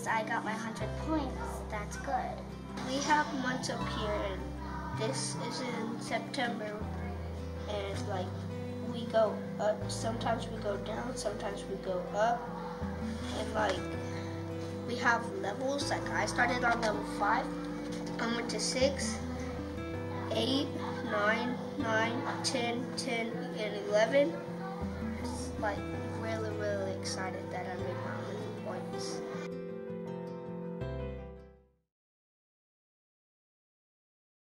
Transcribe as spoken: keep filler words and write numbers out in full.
since I got my one hundred points, that's good. We have months up here, and this is in September, and like we go up, sometimes we go down, sometimes we go up, and like we have levels. Like I started on level five, I went to six, eight, nine, nine, ten, ten, and eleven. It's like really, really excited that I made my one hundred points.